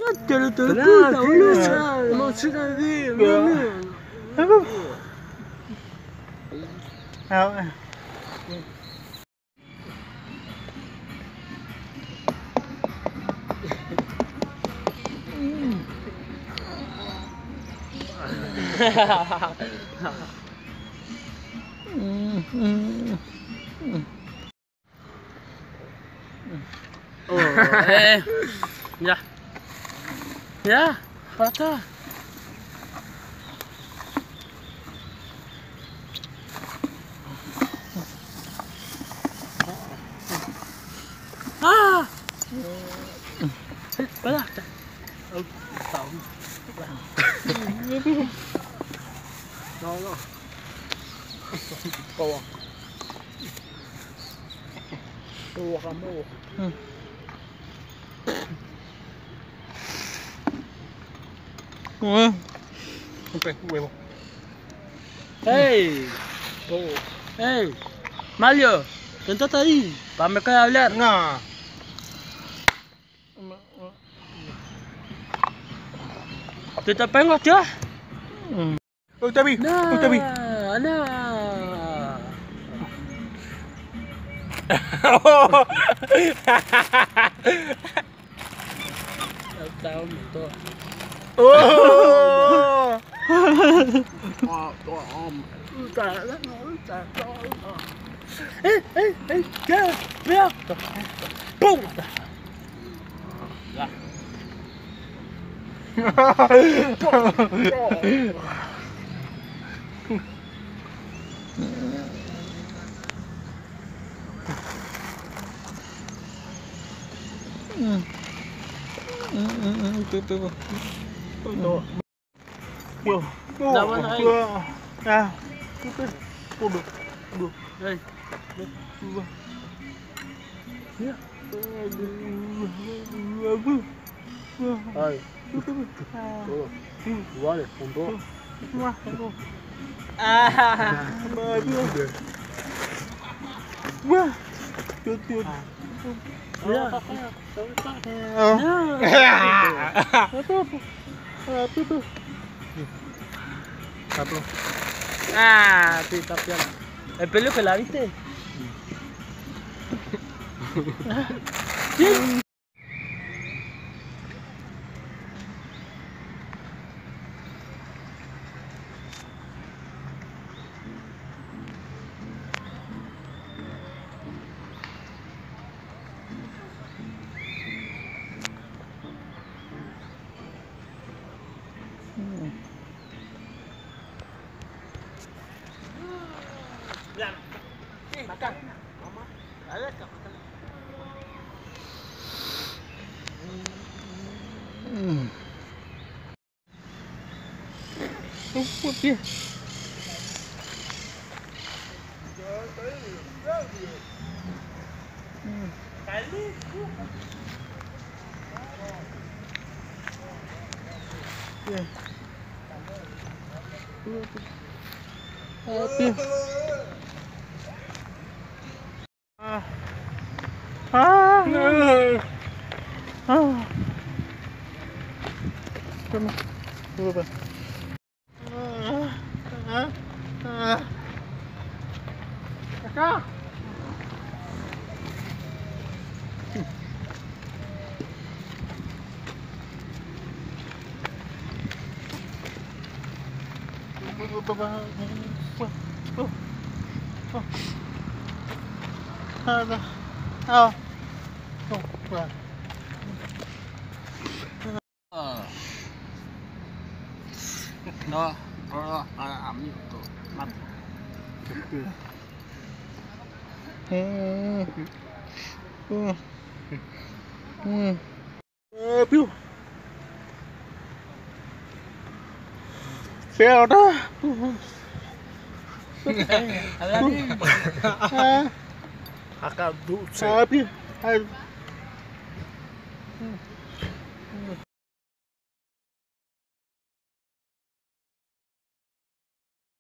Te lo puta, boludo. No se la ve, Ya. Ya, para atrás. Ah! Para. No. Bawa. Bawa kamu. Huevo. Hey, hey, Mario, sentate ahí, para me caer a hablar. No. ¿Te tapengo, tío? Usted vi, usted vi. No. Oh! Mira. ¡Pum! Vale, punto. Ah, sí, está piola. ¿El pelo que la viste? Sí. Makan. Ada tak makan? Dia. Kali. Siapa dah? Akak duduk. Tapi.